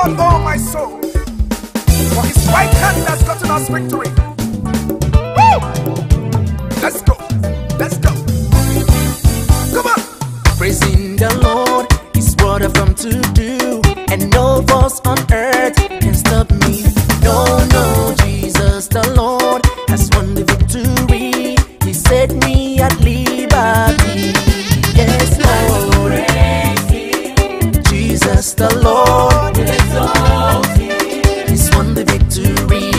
Lord, oh my soul, for his right hand has gotten us victory. Woo! Let's go, let's go. Come on. Praising the Lord is what I've come to do, and no force on earth can stop me. No, no, Jesus the Lord has won the victory. He set me at liberty. Yes, Lord. Jesus the Lord He's won the victory.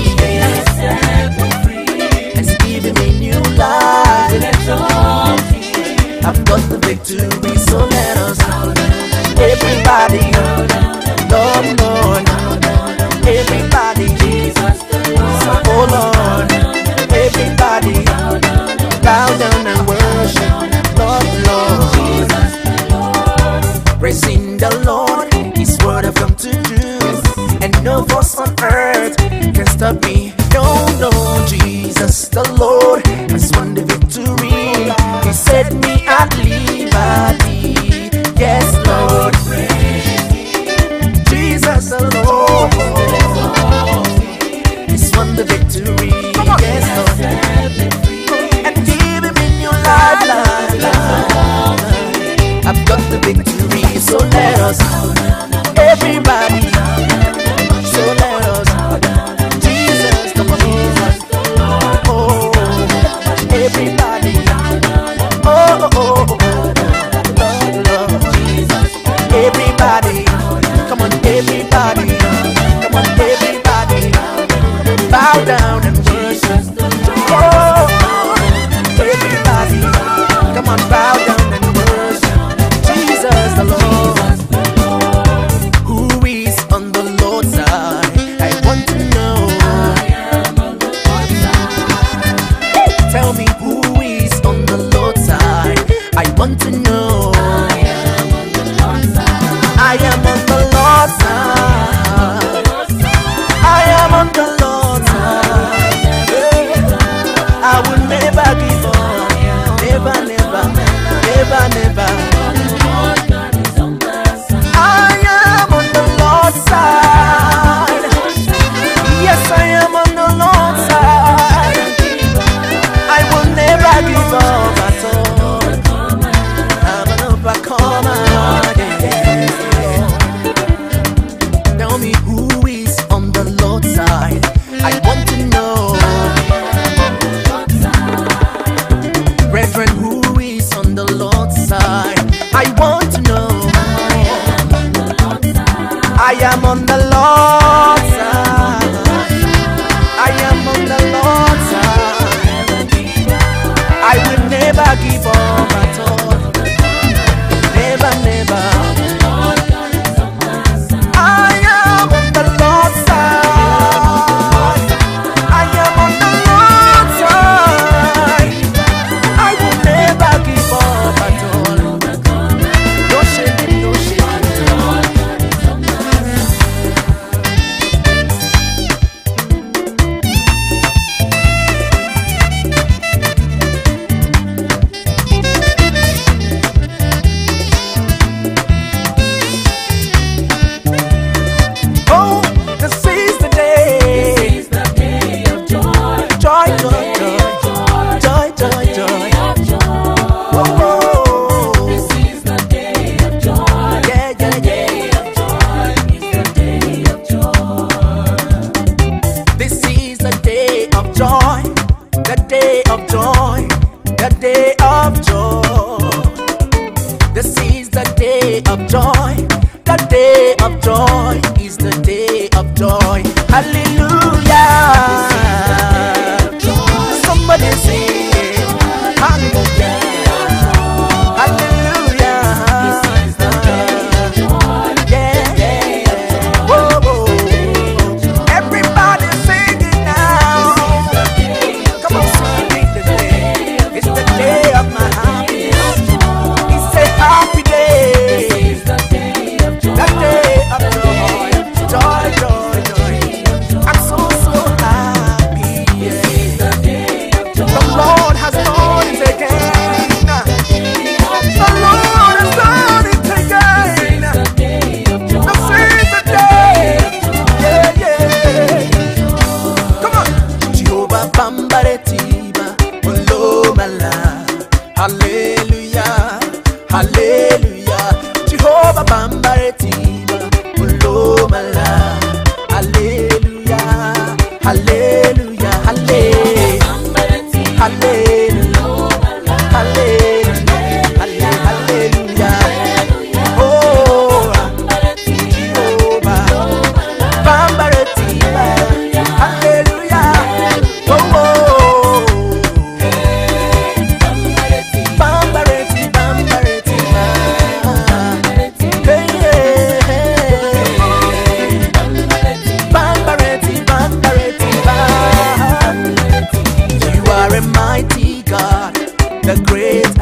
Has given me new life. I've got the victory, so let us everybody, Lord, Lord, everybody, Jesus, oh Lord, everybody, bow down and worship, Lord, Lord, praising the Lord is what I've come to do, and no force on earth can stop me. No, no, Jesus the Lord has won the victory. He set me at liberty. Yes, Lord. Jesus the Lord He's won the victory. Yes, Lord. And giving me new life. I've got the victory. So let us, everybody. So let us, Jesus the Lord. Oh, everybody. Oh, oh, oh. Everybody, come on, everybody, come on, everybody, bow down and worship. Oh, everybody, come on, bow down and worship Jesus the Lord. Who is on the Lord's side? I want to know. Tell me who is on the Lord's side. I want to know. I am on the Lord's side. I am on the Lord's side. I will never give up. Never, never, never, never. I am on the Lord's side. Yes, I am on the Lord's side. I will never give up at all. I'm an overcomer. Tell me who is on the Lord's side. I want to know. Brethren, who is on the Lord's side? I want to know. I am on the Lord's side. I am on the Lord's side. I will never give up at all. Never, never.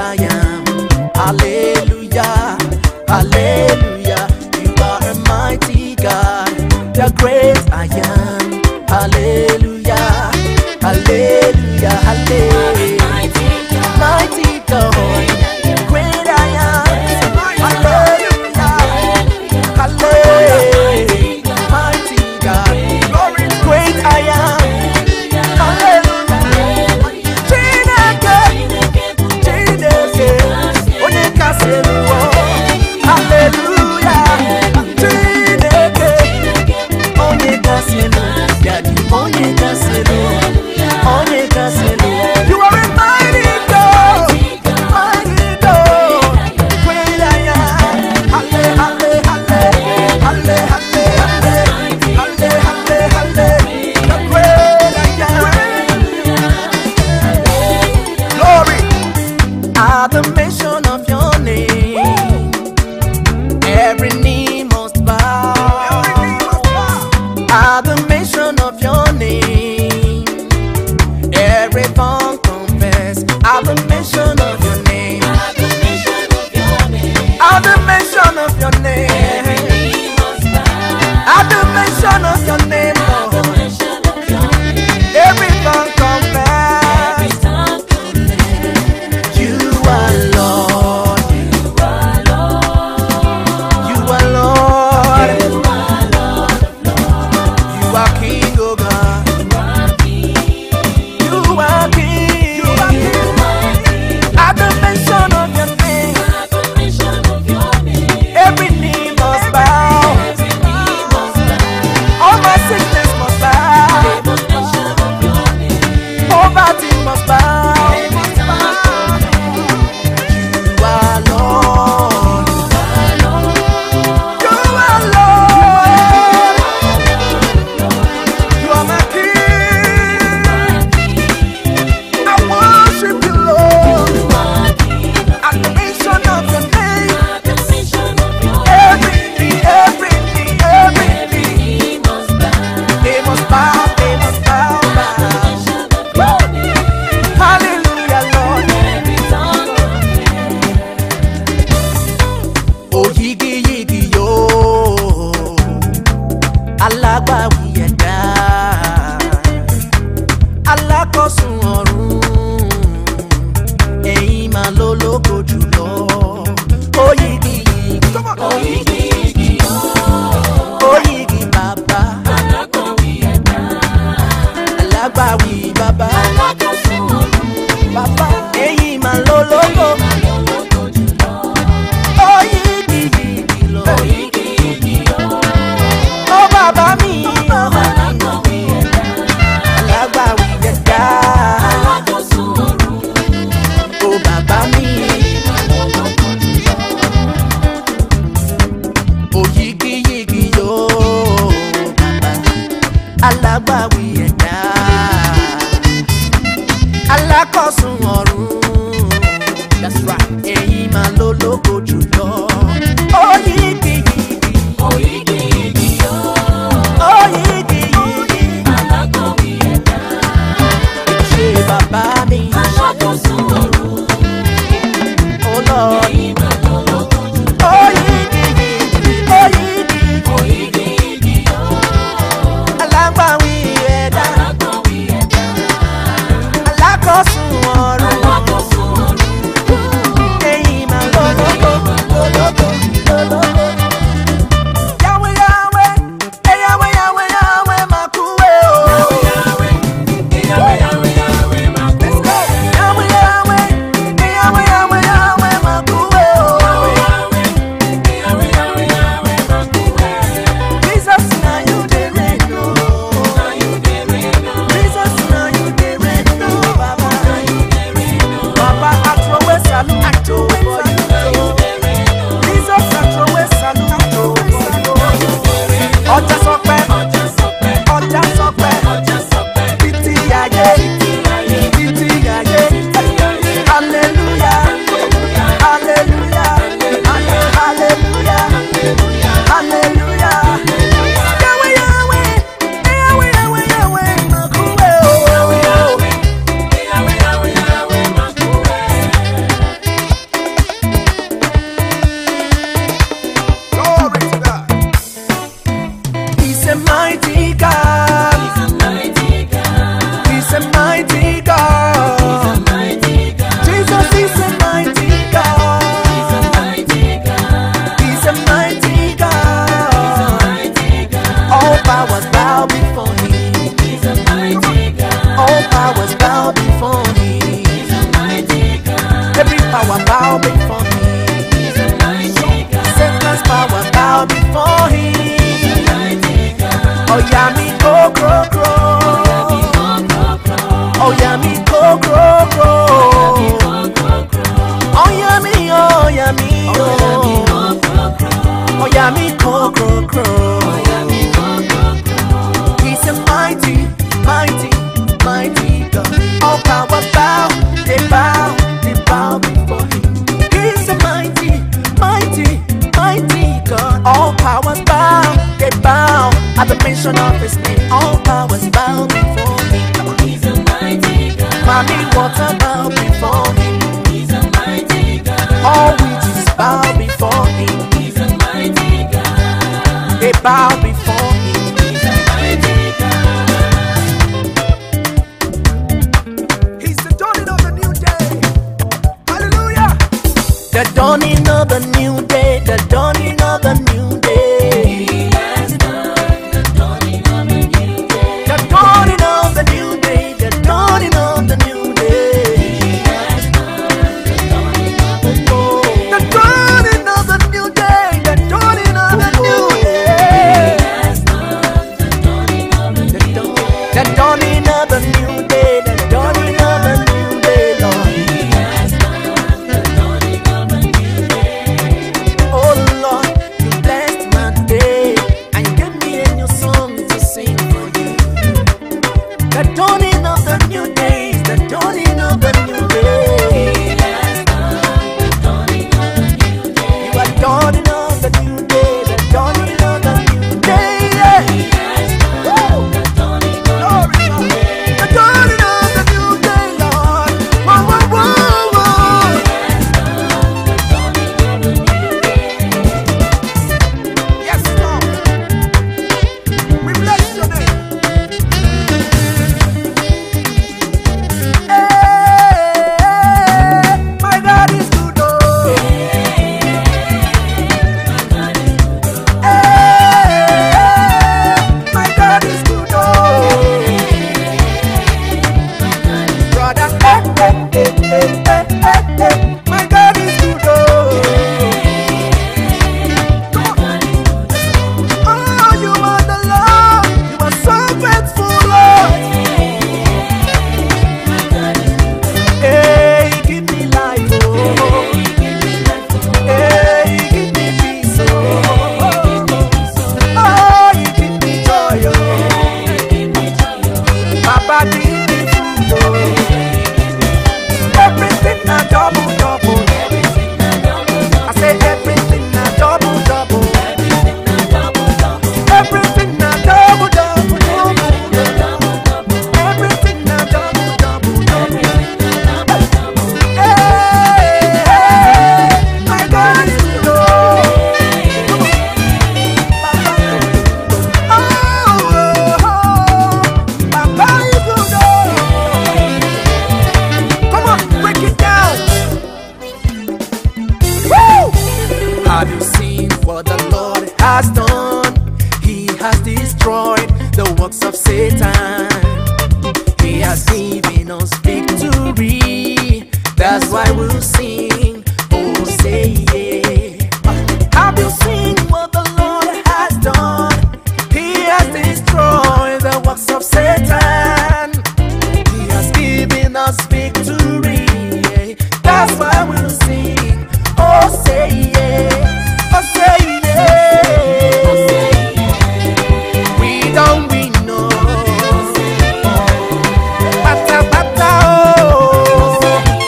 I am. Hallelujah, hallelujah. You are a mighty God, the great I am. Hallelujah, hallelujah, hallelujah. Mighty God, great I am. Hallelujah, hallelujah. Mighty God, great I am. At the mention of your name, every knee must bow. At the mention of your name, every tongue confess. At the mention of your name, at the mention of your name, at the mention of your name, every knee must bow. At the mention of your name, Lord, every tongue confess. That's right. Ẹ̀yin máa ló lógo jùlọ. Oyigi yigi. Oyigi yigi yo. Oyigi yigi. Alákọ̀wé ẹ̀dá. Ṣé bàbá mi? Aṣàkóso ọ̀run. Ó lọ. Ẹ̀yin máa ló lógo jùlọ. Oyigi yigi. Oyigi. Oyigi yigi yo. Alágbàwí ẹ̀dá. Alágbàwí ẹ̀dá. Alákọ̀ọ́sùn ọ̀run. Cool. Oyami Koko Kro. He's a mighty, mighty, mighty God. All power bow, they bow before him. He's a mighty, mighty, mighty God. All powers bow, they bow at the mention of his name. All powers bow before him. He's a mighty God. Mommy water bow before him. He's a mighty God. All witches bow before him. He's a mighty God. They bow before him. He's a mighty God. He's the dawning of the new day. Hallelujah. The dawning of the new day. The dawning of the new day. He has done the dawning of a new day. The dawning of the new day. The dawning of the new day. He has done the dawning of a new day. The dawning of the new day. The dawning of the new He day. has done the dawning of a new day. The dawning of the new day. The dawning of the new day, Lord. He has done the dawning of a new day. Oh Lord, you blessed my day, and you gave me a new song to sing for you. The dawning of the new day is the dawning of the new day. He has done the dawning of a new day. You are dawning of the new day, the dawning of the new day. Yeah. He has done the dawning of Glory, Lord. The dawning of the new day, Lord. Whoa, whoa, whoa, whoa. Yes, Lord. We bless your name. Hey, my God is good, oh. Hey, my God is good, oh. Brother, my God is good, oh. Oh, you are the Lord, you are so faithful, Lord. Hey, give me life, oh. Hey, give me peace, oh. Oh, you give me joy, oh. Papa, give me food, oh. Everything a double, double. I say everything a double, double. Everything a double, double, double. Everything a double, double, double. Hey, my God is good, oh. Papa is good, oh. Come on, break it down. Woo! Have you seen what the Lord has done? He has destroyed the works of Satan. He has given us victory. That's why we'll sing. Oh, say yeah. Have you seen what the Lord has done? He has destroyed the works of Satan. He has given us victory. That's why we'll sing. Oh, say yeah. Oh, say yeah. We don't win, no. Bata, bata, oh.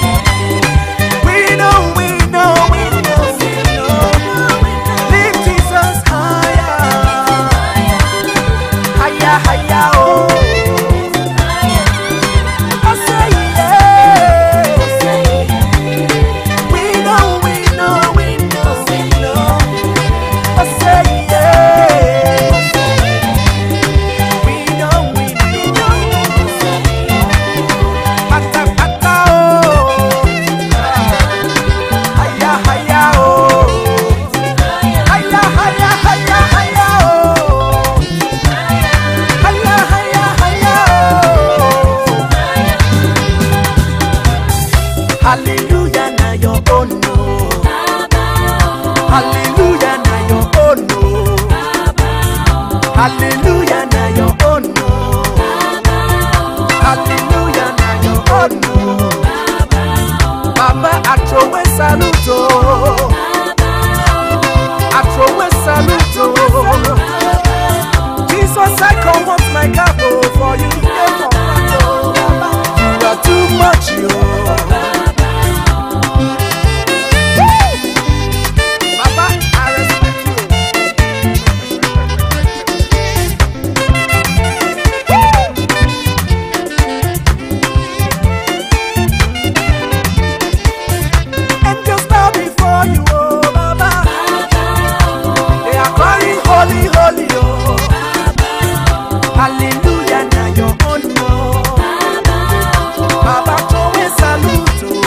We know, we know, we know, we know. Lift Jesus higher. Higher, higher, oh. Oh, say yeah. We know, we know, we know, we know. Oh, say yeah. We know, we know. Bata, bata, oh. Higher, higher, oh. Higher, higher, higher, higher, oh. Higher, higher, higher, oh. Hallelujah, na your own, no. Hallelujah, na your own, no. Hallelujah, na your own, no. Hallelujah, na your own, no. Baba, I throw a salute, oh. I throw a salute, oh. Jesus, I come want my cap, oh, for you. You are too much, yo. Baba, I respect you. Angels bow before you, oh, Baba. They are crying, holy, holy, oh. Hallelujah, now your own, oh. Baba, come and salute, oh.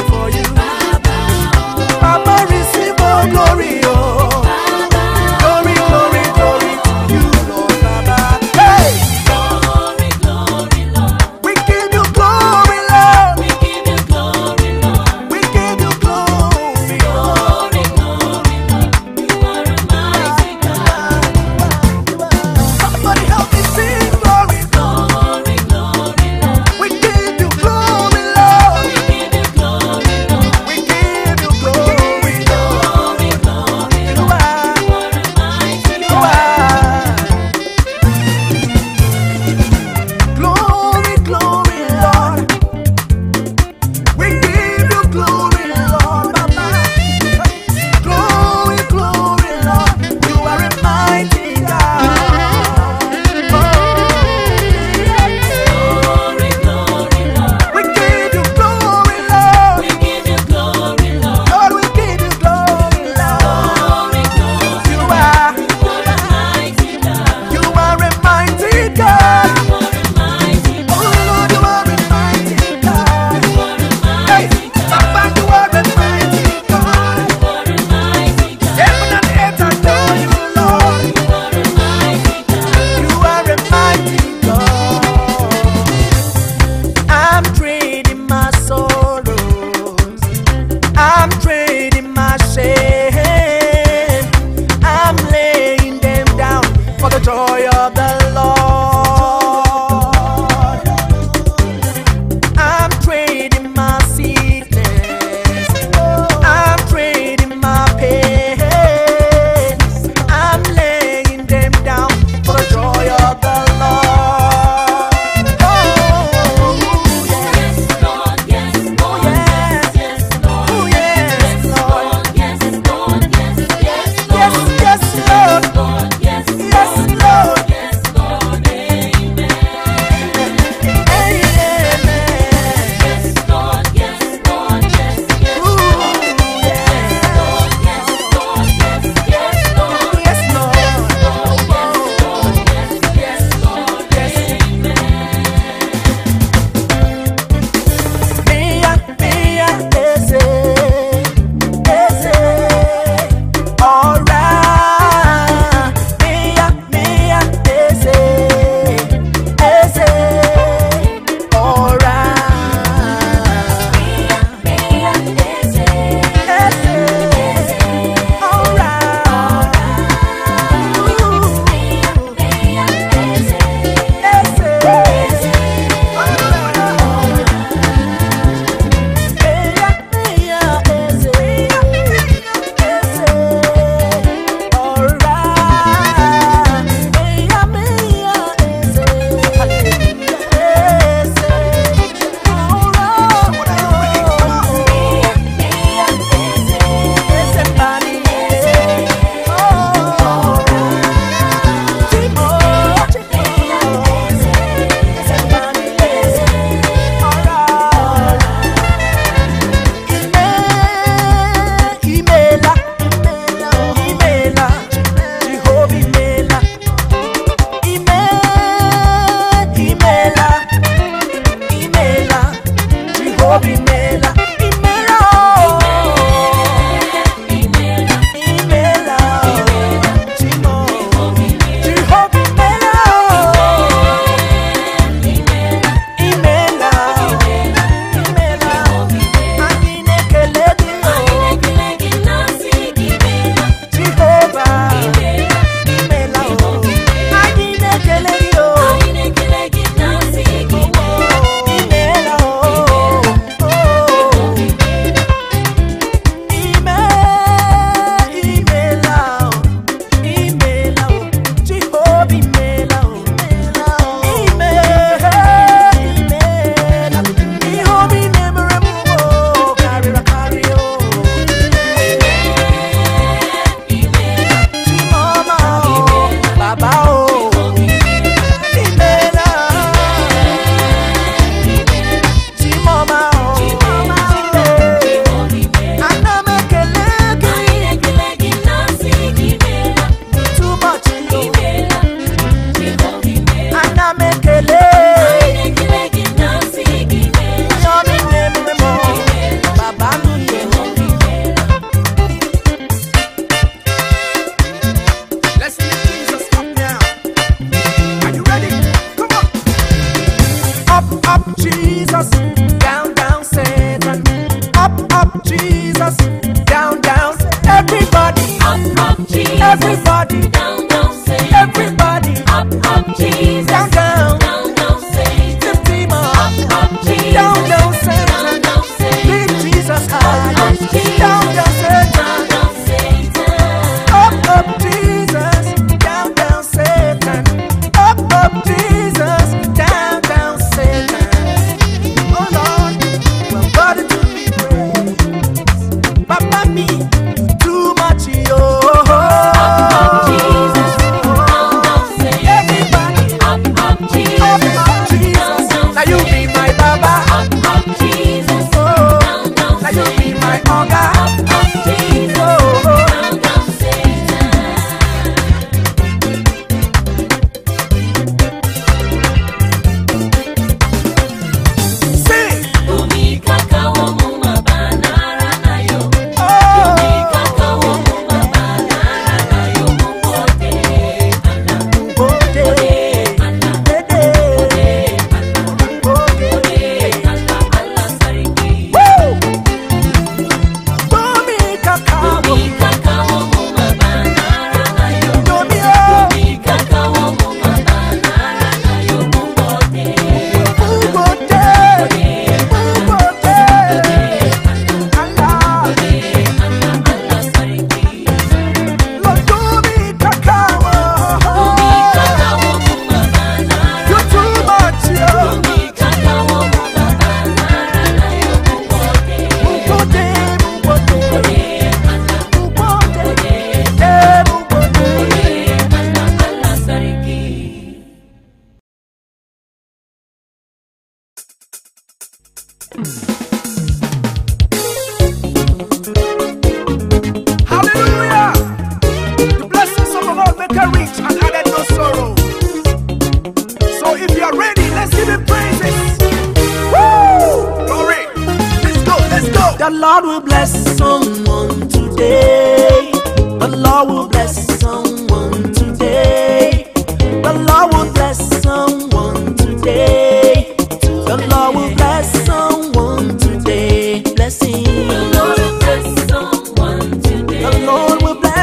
bless someone today. The Lord will bless someone today. The Lord will bless someone today. The Lord will bless someone today. Blessing. The Lord will bless someone today. The Lord will bless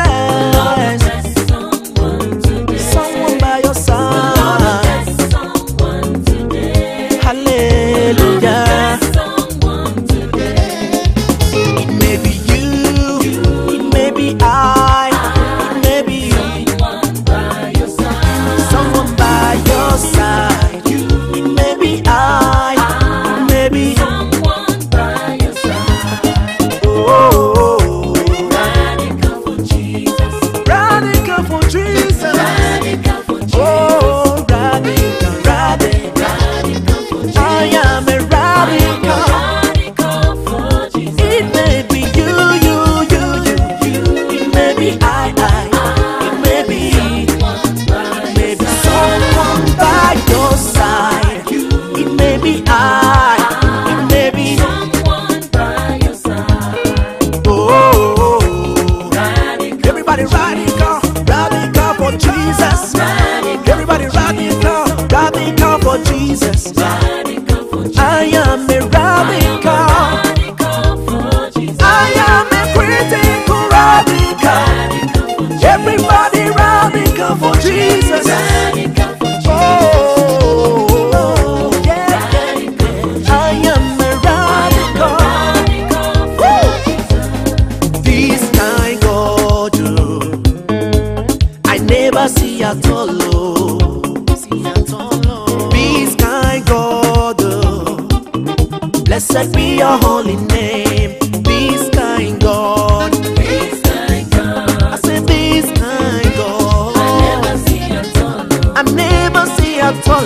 someone today. someone by your side. Bless someone today. Hallelujah. Someone today. It may be you, it may be I, it may be you. Someone by your side. Someone by your side. It may be I, it may be you. Someone by your side. Oh, Radical for Jesus. radical for Jesus. Radical for Jesus. Oh, radical, radical. Radical for Jesus. I am a radical. Radical for Jesus. It may be you. It may be I. It may be. Maybe someone by your side. It may be I. It may be. Someone by your side. Oh, Radical. everybody radical, radical for Jesus. Radical. Everybody radical, radical for Jesus. Radical for Jesus. I am a radical. Radical for Jesus. I am a critical radical. Radical for Jesus. Everybody radical for Jesus. Radical for Jesus. Oh, yeah. I am a radical. Radical for Jesus. This kind God, I never see at all. This kind God, blessed be your holy name. This kind God, This kind God. I say this kind God, I never see at all. I never see at all.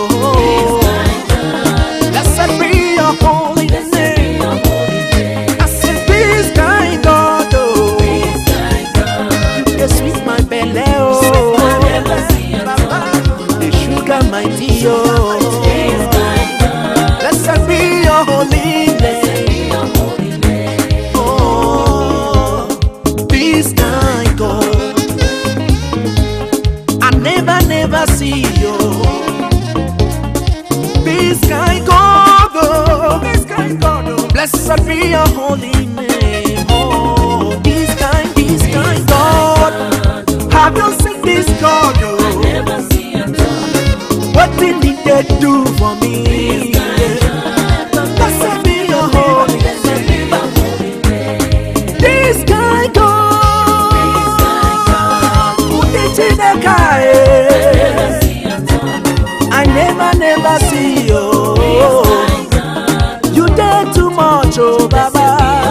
Blessed be your holy name. Your holy name. I say this kind God, This kind God. you sweet my belly, I never see at all. the sugar my tea, This kind God. blessed be your holy name. Your holy name. Oh, this kind God, I never see you. This kind God, blessed be your holy name. Oh, this kind God, have you seen this God? Never see at all. What did he do for me? Blessed be your holy name. This guy God, who did you make I never see you. You did too much, oh Baba.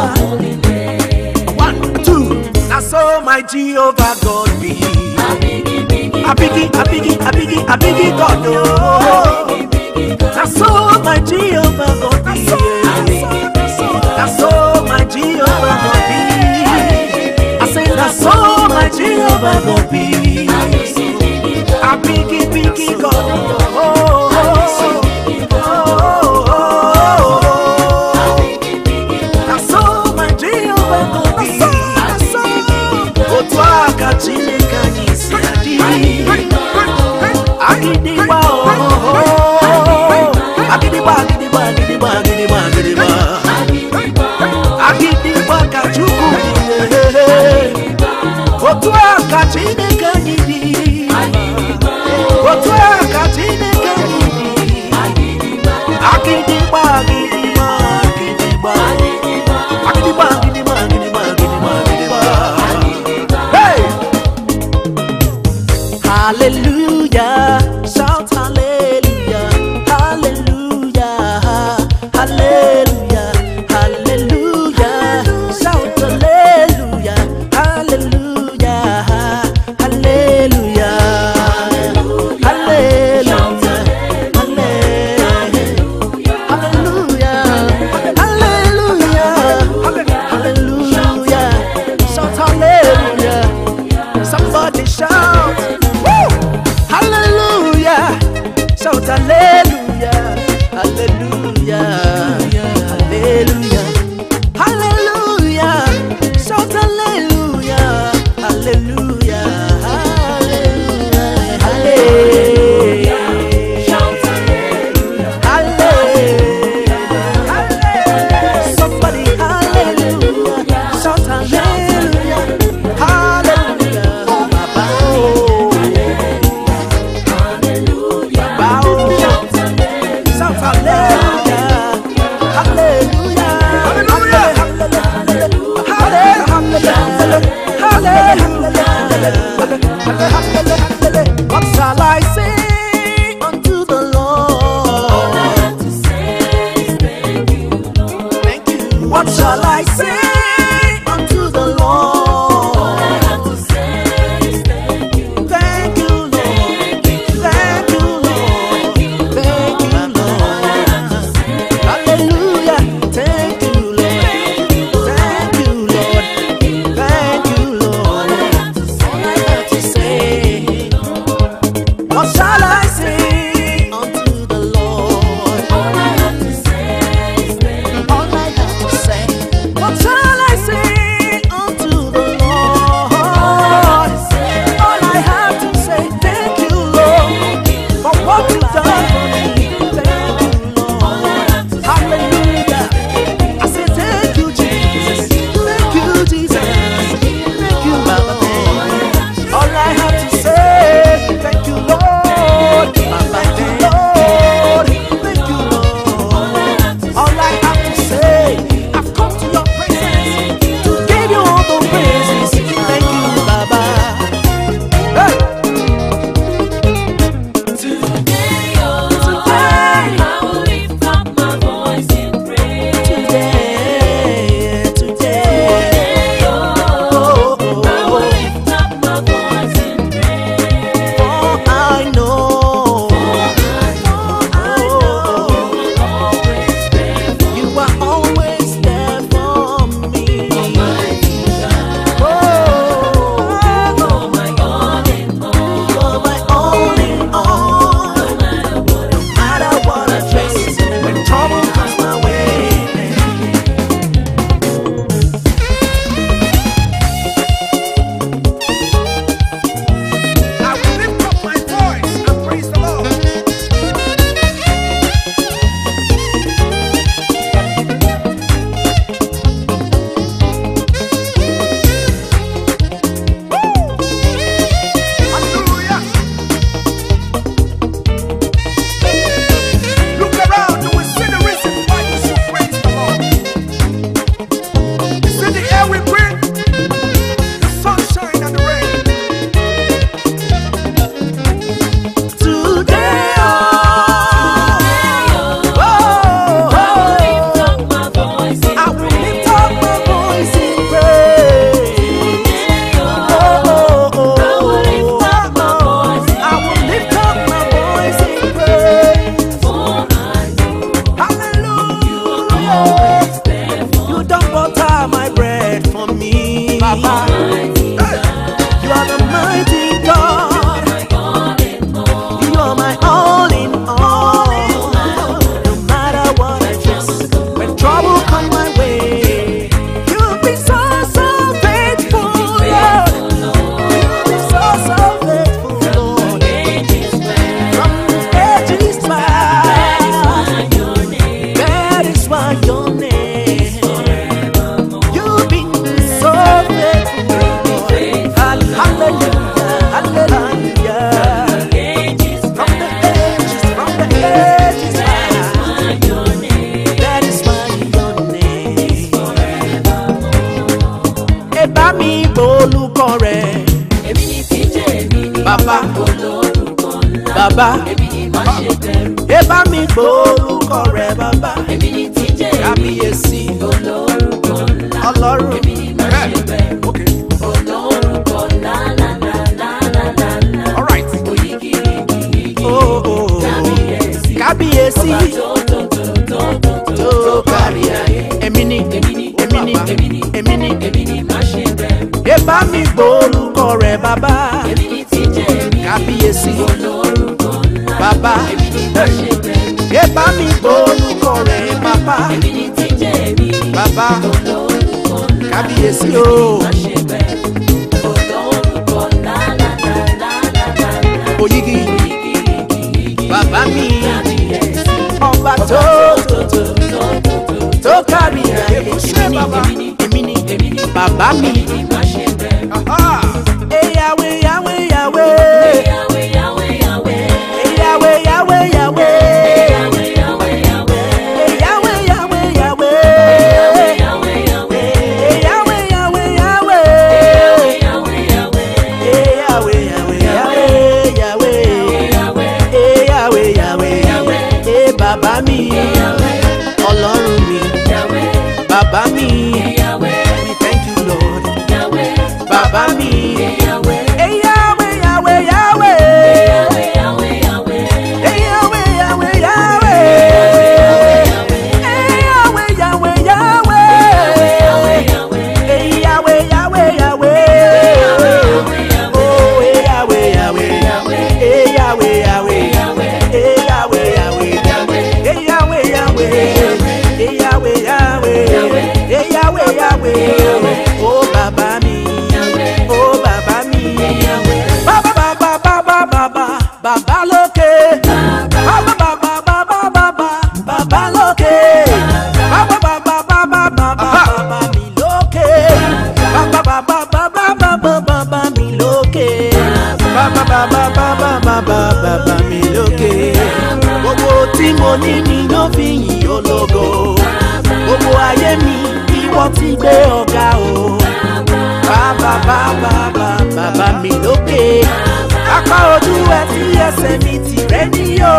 1, 2, now so my Jehovah God be. A biggie God, oh. Now so my Jehovah God be. Now so my Jehovah God be. I say now so my Jehovah God be. A biggie God, oh. Now so my Jehovah God be. Oh, toi, Kachine Kanisi Adi. Agidiba, oh. Agidiba. Agidiba kachuku. Otwa kachine kanidi. Otwa kachine kanidi. Agidiba. Hey! Hallelujah. Shout hallelujah. Hallelujah. Hallelujah. Hallelujah. Shout hallelujah. Hallelujah. Hallelujah. Hallelujah. Hallelujah. Shout hallelujah. Somebody shout. Woo! Hallelujah. What shall I say unto the Lord? What shall I say unto the Lord? Thank you, Lord. Thank you, Lord. Thank you, Lord. Hallelujah. Thank you, Lord. Thank you, Lord. Thank you, Lord. All I have to say, what shall I say unto the Lord? All I have to say, what shall I say unto the Lord? All I have to say, thank you, Lord, for what you've done for me. Thank you, Lord. Hallelujah. I say thank you, Jesus. Thank you, Jesus. Thank you, Baba. All I have to say, thank you, Lord. Thank you, Lord. Thank you, Lord. All I have to say, I've come to your presence to give you all the praises. Thank you, Baba. Hey. Baba, ẹ bá mi gbórúkọ rẹ bàbá, kábíyèsí Ọlọ́run. Kábíyèsí tó kárí ayé, èmi ni, ẹ bá mi gbórúkọ rẹ bàbá, kábíyèsí bàbá, ẹ bá mi gbórúkọ rẹ bàbá, bàbá, kábíyèsí o. Oyigi bàbá mi, ọba tó kárí ayé, èmi ni bàbá mi. Yahweh, Yahweh, Yahweh. Yahweh, Yahweh, Yahweh. Yahweh, Yahweh, Yahweh. Yahweh, Yahweh, Yahweh. Yahweh, Yahweh, Yahweh. òní ni yóò fi yìn ológo. Gbogbo ayé mi ìwọ ti gbé ọ̀gá o. Bàbá bàbá bàbá mi lókè. Apá ojú ẹ tí ẹsẹ̀ mi ti rẹ̀ níyó.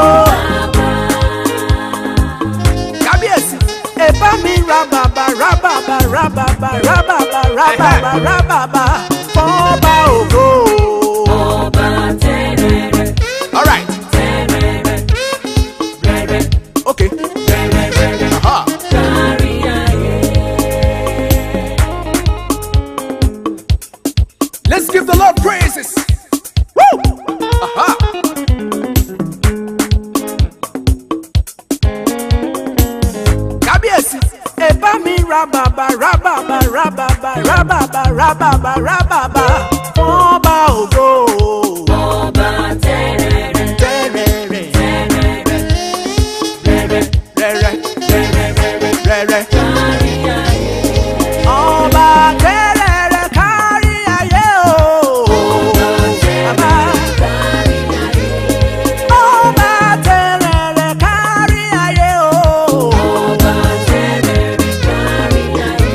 Kábíyèsí ẹ bá mi ra bàbá ra bàbá ra bàbá ra bàbá ra bàbá ra bàbá fọ́ba ògo. Ọba tẹ́rẹ̀rẹ̀. All right. Tẹ́rẹ̀rẹ̀. Rẹ̀rẹ̀. Okay. Rẹ̀rẹ̀ rẹ̀rẹ̀. Aha. Kárí ayé. Let's give the Lord praises. Woo! Aha. Kábíyèsí ẹ bá mi ra bàbá ra bàbá ra bàbá ra bàbá ra bàbá ra bàbá fọ́ba ògo. Ọba tẹ́rẹ̀rẹ̀. Tẹ́rẹ̀rẹ̀. Tẹ́rẹ̀rẹ̀. Rẹ̀rẹ̀. Rẹ̀rẹ̀. Rẹ̀rẹ̀ rẹ̀rẹ̀. Rẹ̀rẹ̀. Kárí ayé. Ọba tẹ́rẹ̀rẹ̀ kárí ayé o. Bàbá. Kárí ayé. Ọba tẹ́rẹ̀rẹ̀ kárí ayé o. Ọba tẹ́rẹ̀rẹ̀. Kárí ayé.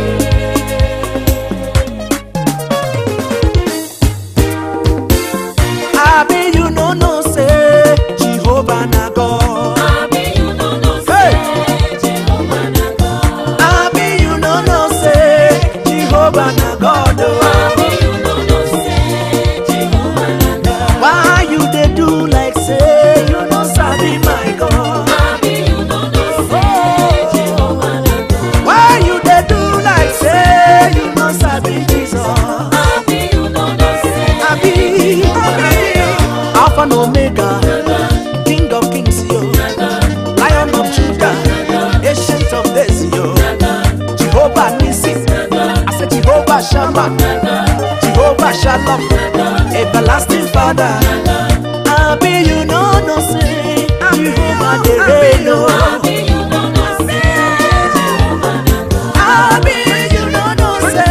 Abi you no know say Jehovah na God. Abi you no know say Jehovah na God. Abi you no know say Jehovah na God. Abi you no know say Jehovah na God. Why you dey do like say you no sabi my God? Abi you no know say Jehovah na God. Why you dey do like say you no sabi Jesus? Abi you no know say Abi, Alpha and Omega, King of Kings, yo, Lion of Judah, Ancient of Days, yo, Jehovah Nissi, I said Jehovah Shammah, Jehovah Shalom, Everlasting Father. Abi you no know say Jehovah the reign, oh. Abi you no know say Jehovah na God. Abi you no know say.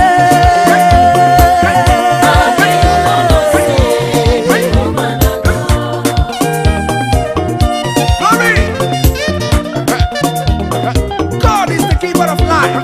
Abi you no know say Jehovah na God. Glory! God is the keeper of life.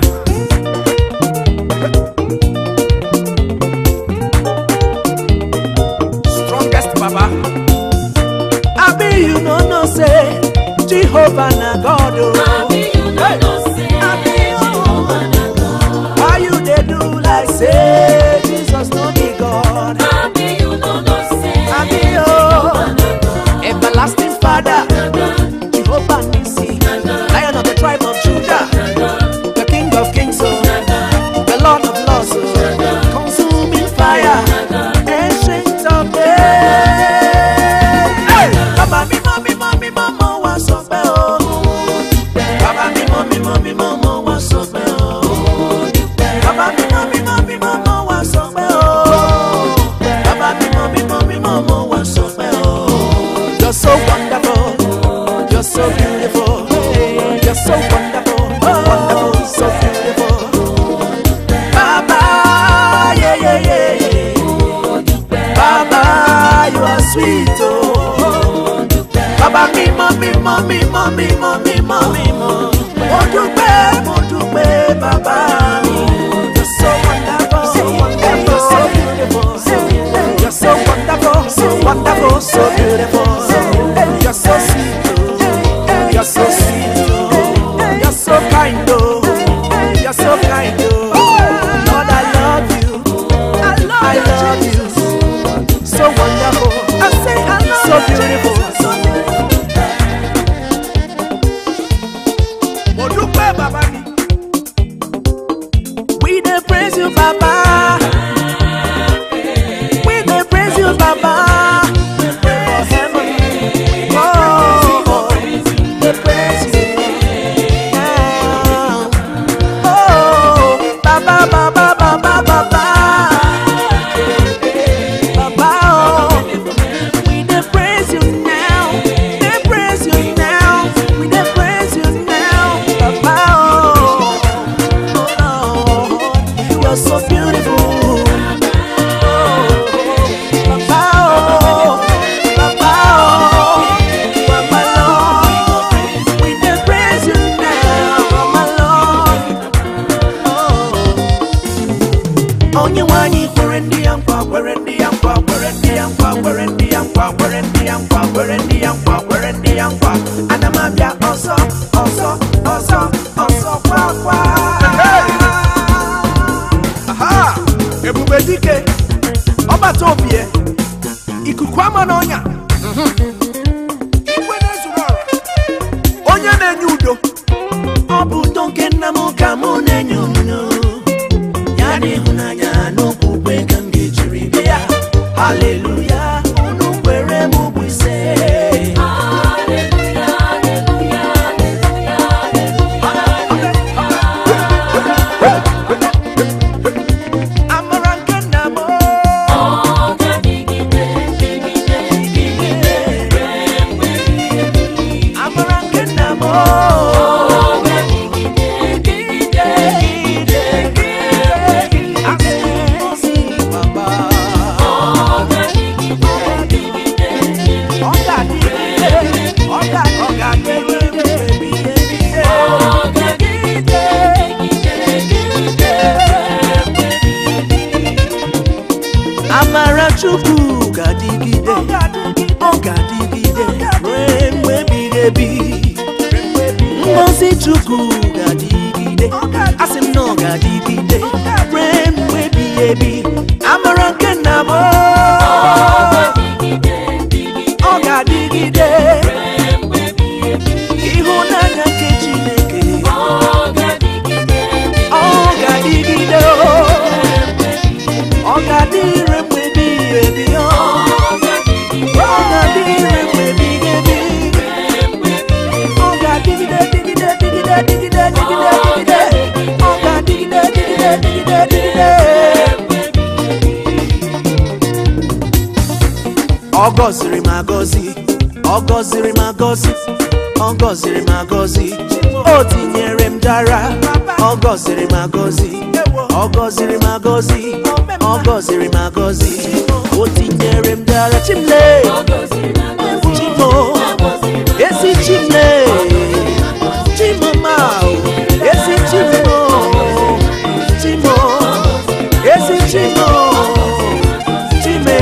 Strongest Baba. Abi you no know say Jehovah na God, oh. Abi you no know say Jehovah na God. Why you dey do like say Jesus no be God? Abi you no know say Abi Jehovah oh, na God. everlasting Father, Jehovah Nissi, Lion of the tribe of Judah, the King of Kings, oh, the Lord of Lords, oh, consuming fire, ancient of days. Hey, Baba mi mo mi mo mi mo mo wa so pe o. Baba mi mo mi mo mi mo mo wa so pe o. Baba mi mo mi mo mi mo mo wa so pe o. Baba mi mo mi mo mi mo mo wa so pe o. You're so wonderful, you're so beautiful, you're so wonderful, wonderful, so beautiful. Baba, yeah yeah yeah yeah. Baba, you are sweet oh. Baba mi mo mi mo mi mo mi mo mi mo mi mo. Mo dúpẹ́ Baba mi. You're so wonderful, you're so beautiful, you're so wonderful, wonderful, so beautiful. You're so sweet, oh. You're so sweet, oh. You're so kind, oh. You're so kind, oh. Lord, I love you. I love you. So wonderful. I say I love so beautiful. Mo dúpẹ́ Baba mi. Oni kwerendi yankwa, kwerendi yankwa, kwerendi yankwa, kwerendi yankwa, kwerendi yankwa, kwerendi yankwa, kwerendi yankwa. Anamabia oso, oso, oso, oso kwa kwa. Aha! Ebubedike. Oba tobie. Ikukwama n'onya. Ikwe n'ezurora. Onye na-enye udo. Obu donke na muka mu na-enye udo. Yani hunanya n'okwukwe ka m ga-ejiri bịa. Hallelujah, unu kwere m bụ ise. Amara nke nna m. Amara nke nna m. Amara Chukwu ga-adịgide, ọ ga-adịgide ruo mgbe ebighị ebi. Ngọzi Chukwu ga-adịgide, asị m na ọ ga-adịgide ruo mgbe ebighị ebi. Amara nke nna m, ọ ga-adịgide. Ịhụnanya nke Chineke, ọ ga-adịgide. Ọ ga-adịrị mgbe ebighị ebi. Ọ ga-adịrị mgbe ebighị ebi. Ọ ga-adịgide, dịgide, dịgide, dịgide, dịgide, dịgide. Ọ ga-adịgide, dịgide, dịgide, dịgide. Ọ gọziri m agọzi, ọ gọziri m agọzi, ọ gọziri m agọzi. O tinyere m dara, ọ gọziri m agọzi, ọ gọziri m agọzi, ọ gọziri m agọzi. O tinyere m dara, chimle, chimo, esi chimle, chimoma, esi chimo, chimo, esi chimo, chime.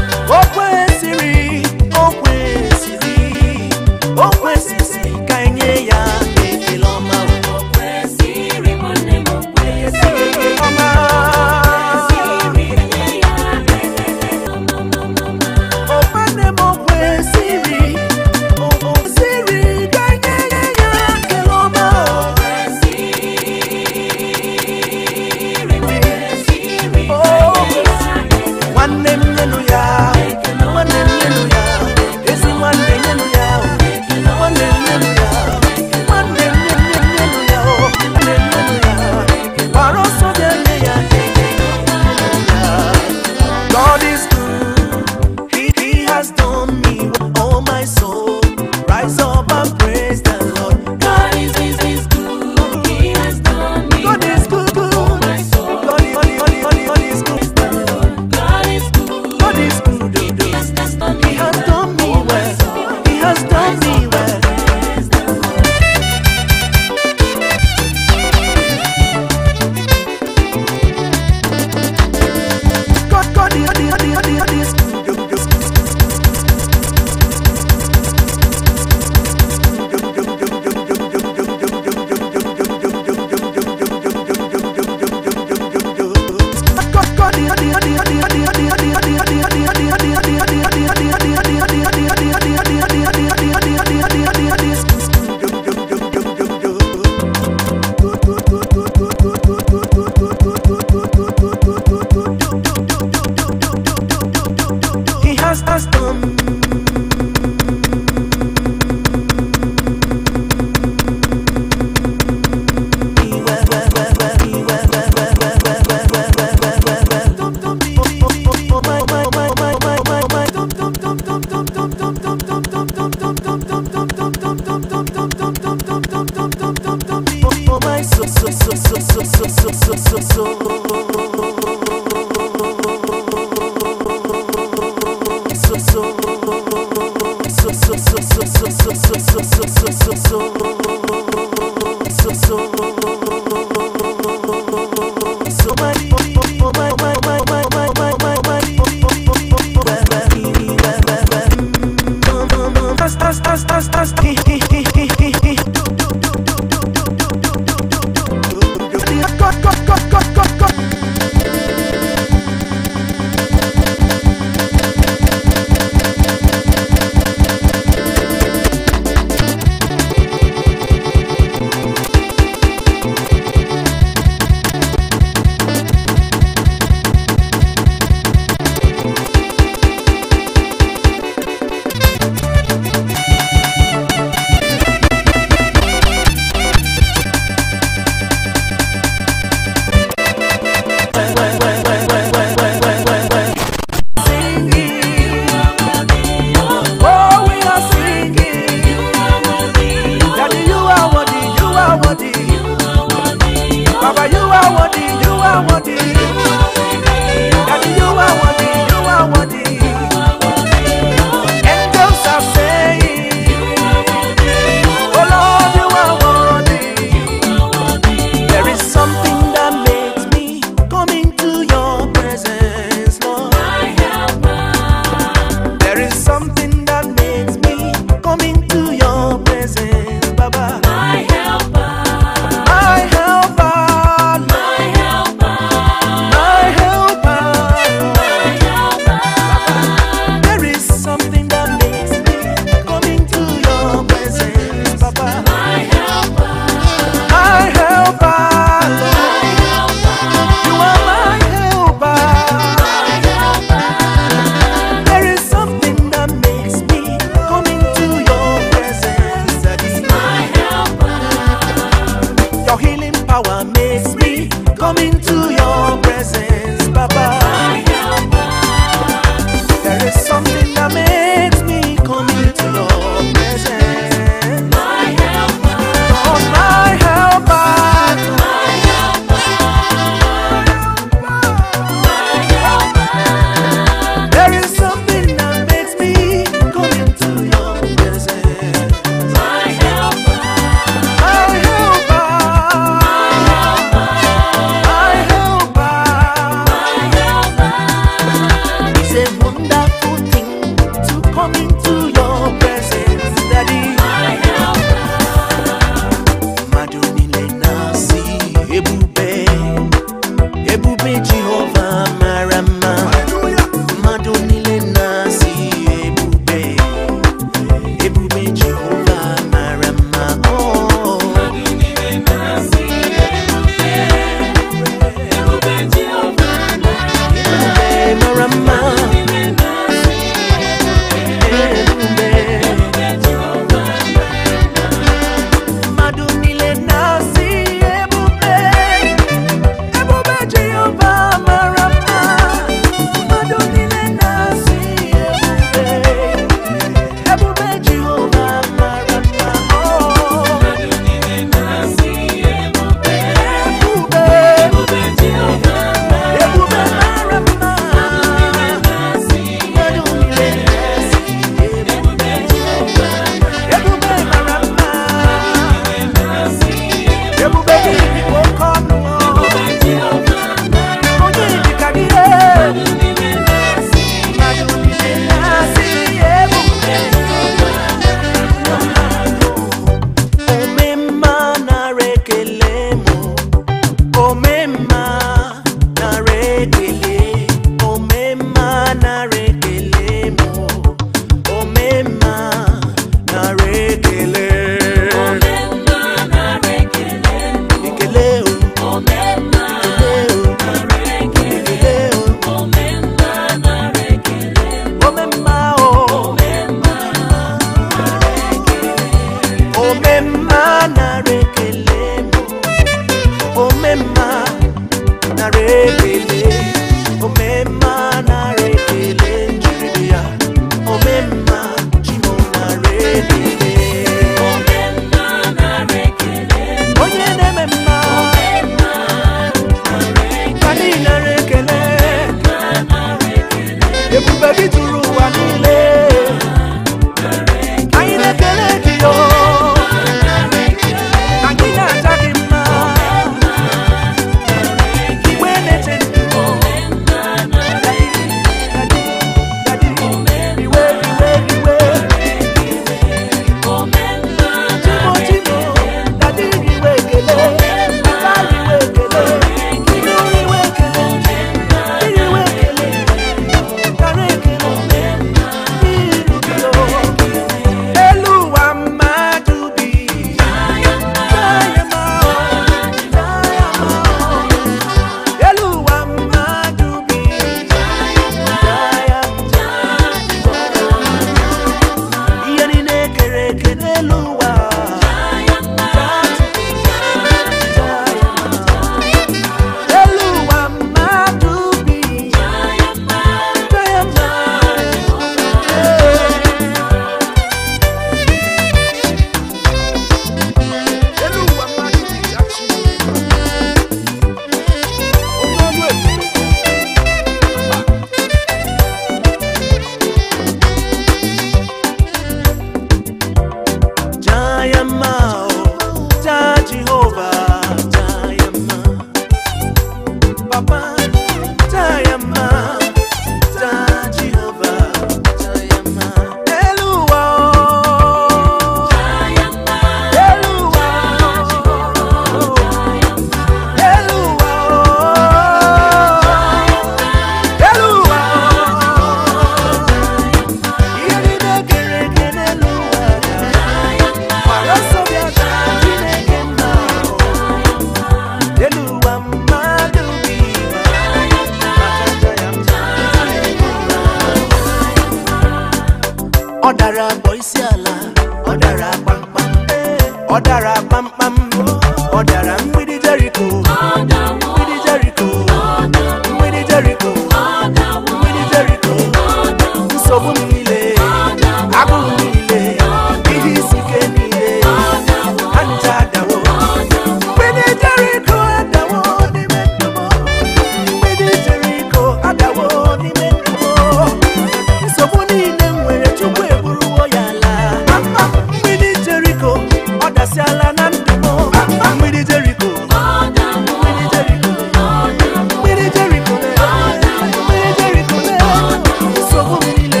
Odara boisiala, odara pam pam, odara pam pam, odara with Jericho, with Jericho, with Jericho, with Jericho. So bunile, abunile, ihisikeni, anja dawo, with Jericho dawo ni mendumo, with Jericho dawo ni mendumo. So bunile mwere chukwe buruo yala, with Jericho, odasiala nandumo, with Jericho, with Jericho, with Jericho, with Jericho. So bunile.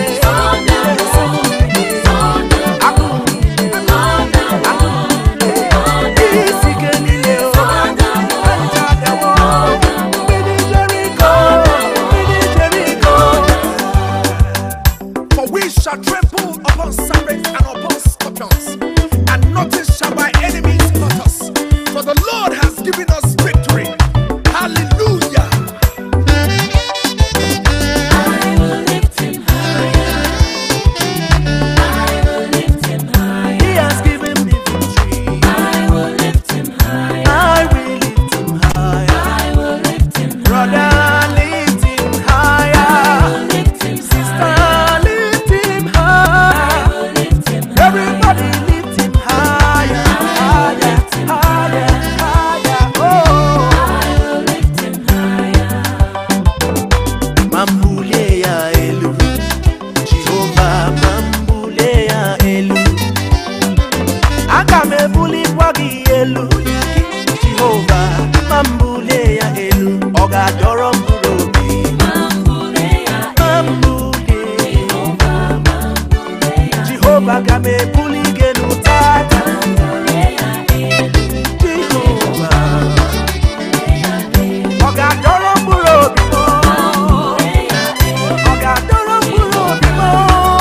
For we shall trample upon serpents and upon scorpions, and nothing shall by enemies hurt us. For the Lord has given us victory. Hallelujah. He has given me victory. I will lift him high. Brother, lift him higher. Sister, lift him higher. Everybody lift him higher, higher, higher, higher. Oh, Mambuleya elu, Jehovah Mambuleya elu. Akamebuli wagi elu, Jehovah Mambuleya elu. Oga doro mburobi, Mambule. Jehovah kamebuli genu tata, Jehovah. Oga doro mburobi mo, Oga doro mburobi mo,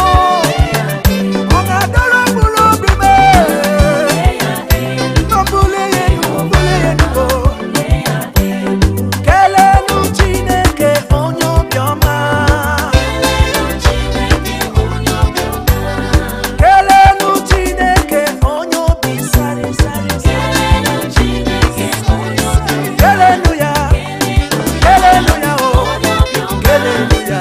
Oga doro mburobi mo. Mambule yenu mo. Kelenu Chineke onye obiọma. Kelenu Chineke onye obi sari sari sari. Kelenu ya oh. Kelenu ya, kelenu ya,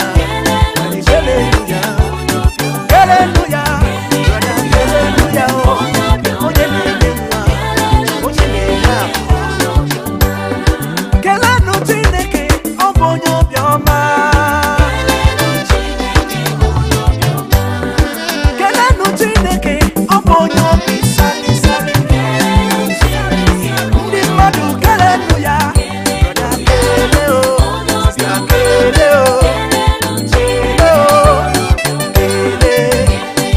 kelenu ya, brother, kelenu ya oh. Onye na-eme nwa, onye na-enye akụ. Kelenu Chineke ọ bụ onye obiọma. Kelenu Chineke ọ bụ onye obi sari sari. Ndị mmadụ kelenu ya, brother, kele o, sister, kele o, kele o, kele,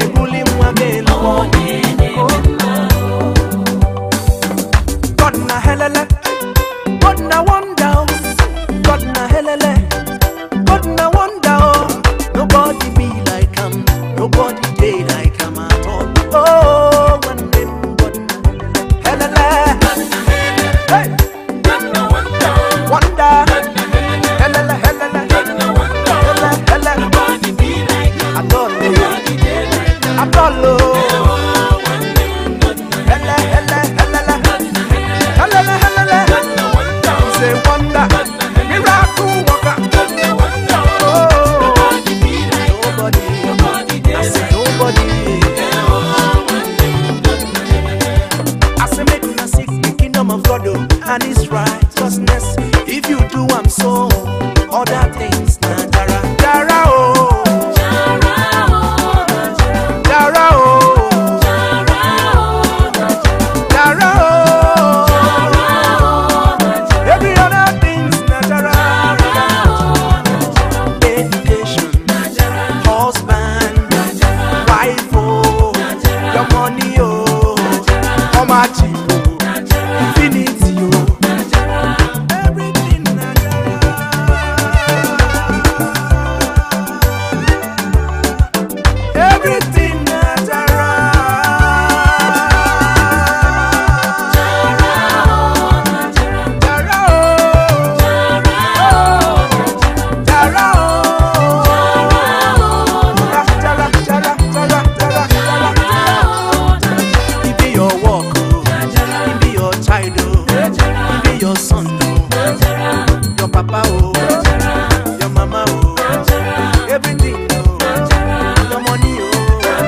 ebuli mwage lo. God na helele, God na wonder, God na helele, God na wonder. Nobody be like him, nobody day like him at all. Oh, one name God na helele, hey, wonder, helele, helele, helele, helele. Nobody be like him. Adolo, Nobody day like him. Adolo. Say wonder, miracle worker. Oh, nobody, I say nobody. I say make una seek the kingdom of God and His righteousness. If you do, I'm so other things na jara jara oh, jara oh, jara oh. Every other thing's natural. Education, husband, wife, oh, your money, oh, how much, oh, infinity, oh, everything natural. Everything natural. It be your walk, it be your child, it be your son, your papa, your mama, everything, your money,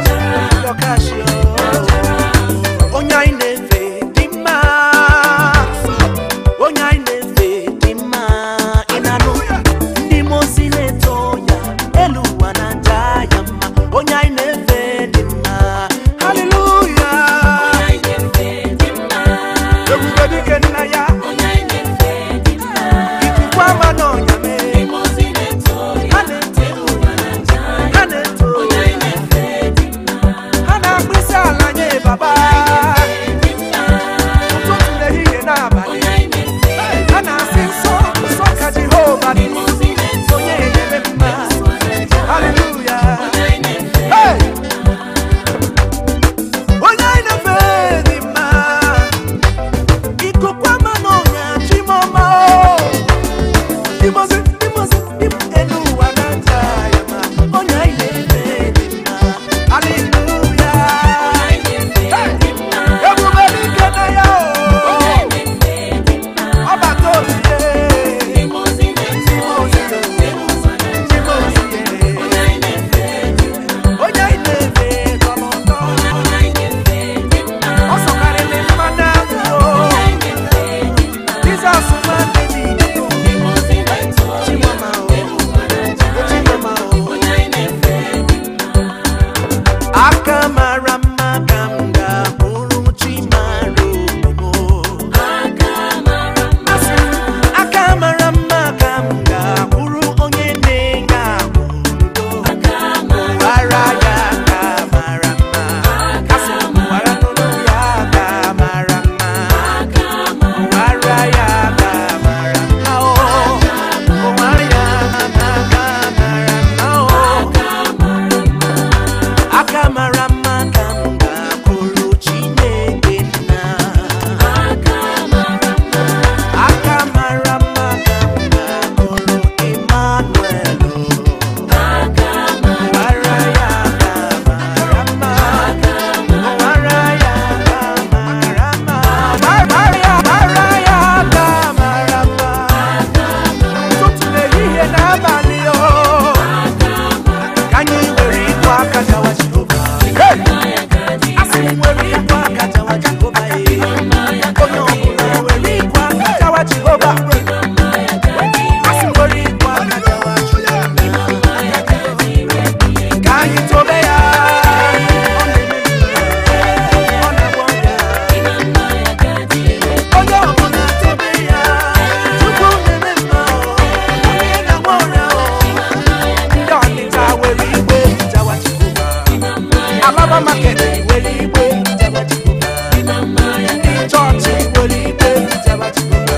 Alaba market weli igwe jaba Jehova. Di church weli igwe jaba Jehova.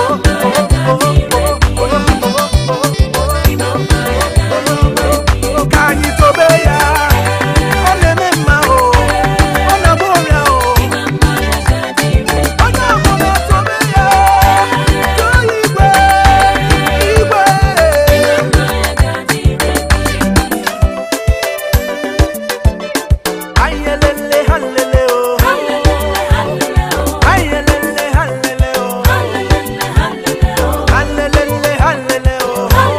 Kanyi tobe ya, ole me ma o, ona boya o. Ona boya tobe ya, to igwe, igwe. Ayelele halele o, ayelele halele o, halele halele o,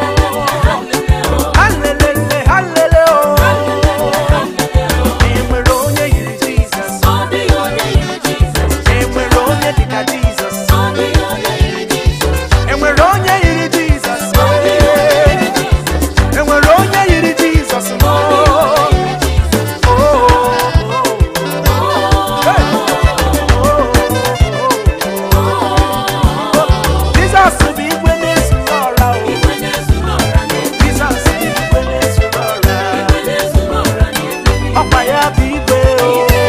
halele halele o. Enwere onye yiri Jesus, enwere onye dịka Jesus, enwere onye yiri Jesus, enwere onye yiri Jesus. Jesus bụ igwe na-ezuru ọra o. Jesus bụ igwe na-ezuru ọra. Ọkwa ya bụ igwe o.